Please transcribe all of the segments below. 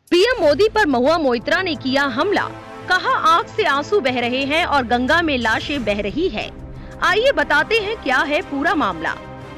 PM Modi पर महुआ मोइत्रा ने किया हमला, कहा आंख से आंसू बह रहे हैं और गंगा में लाशें बह रही है। आइए बताते हैं क्या है पूरा मामला।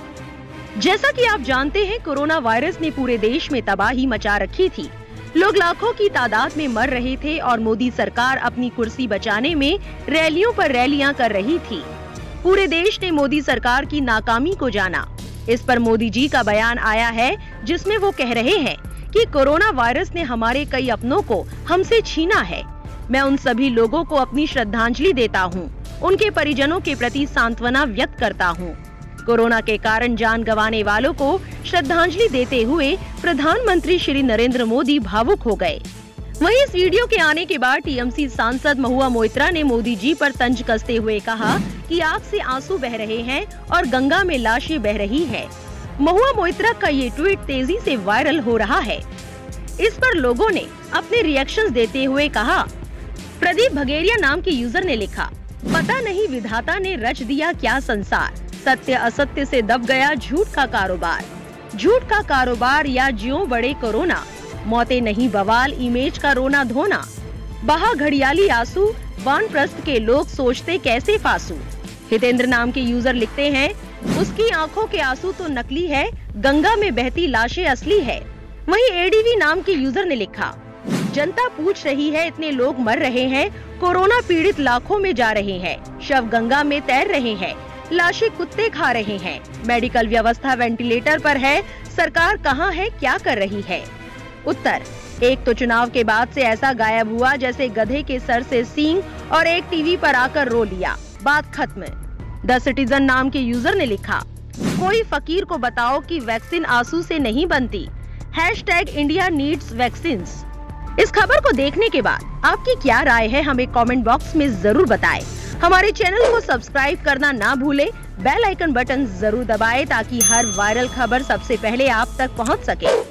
जैसा कि आप जानते हैं, कोरोना वायरस ने पूरे देश में तबाही मचा रखी थी। लोग लाखों की तादाद में मर रहे थे और मोदी सरकार अपनी कुर्सी बचाने में रैलियों पर रैलियां कर रही थी। पूरे देश ने मोदी सरकार की नाकामी को जाना। इस पर मोदी जी का बयान आया है, जिसमें वो कह रहे हैं कि कोरोना वायरस ने हमारे कई अपनों को हमसे छीना है। मैं उन सभी लोगों को अपनी श्रद्धांजलि देता हूं, उनके परिजनों के प्रति सांत्वना व्यक्त करता हूं। कोरोना के कारण जान गंवाने वालों को श्रद्धांजलि देते हुए प्रधानमंत्री श्री नरेंद्र मोदी भावुक हो गए। वहीं इस वीडियो के आने के बाद टीएमसी सांसद महुआ मोइत्रा ने मोदी जी पर तंज कसते हुए कहा कि आंख से आंसू बह रहे हैं और गंगा में लाशें बह रही है। महुआ मोइत्रा का ये ट्वीट तेजी से वायरल हो रहा है। इस पर लोगों ने अपने रिएक्शंस देते हुए कहा। प्रदीप भगेरिया नाम के यूजर ने लिखा, पता नहीं विधाता ने रच दिया क्या संसार, सत्य असत्य से दब गया झूठ का कारोबार। झूठ का कारोबार या ज्यों बड़े कोरोना, मौतें नहीं बवाल इमेज का रोना धोना। बहा घड़ियाली आंसू, वानप्रस्थ के लोग सोचते कैसे फांसू। हितेंद्र नाम के यूजर लिखते हैं, उसकी आंखों के आंसू तो नकली है, गंगा में बहती लाशें असली है। वहीं एडीवी नाम के यूजर ने लिखा, जनता पूछ रही है इतने लोग मर रहे हैं, कोरोना पीड़ित लाखों में जा रहे हैं, शव गंगा में तैर रहे हैं, लाशें कुत्ते खा रहे हैं, मेडिकल व्यवस्था वेंटिलेटर पर है, सरकार कहाँ है, क्या कर रही है। उत्तर, एक तो चुनाव के बाद से ऐसा गायब हुआ जैसे गधे के सर से सींग और एक टीवी पर आकर रो लिया, बात खत्म। द सिटीजन नाम के यूजर ने लिखा, कोई फकीर को बताओ कि वैक्सीन आंसू से नहीं बनती, #इंडिया नीड्स वैक्सीन्स। इस खबर को देखने के बाद आपकी क्या राय है, हमें कमेंट बॉक्स में जरूर बताएं। हमारे चैनल को सब्सक्राइब करना ना भूलें, बेल आइकन बटन जरूर दबाएं ताकि हर वायरल खबर सबसे पहले आप तक पहुंच सके।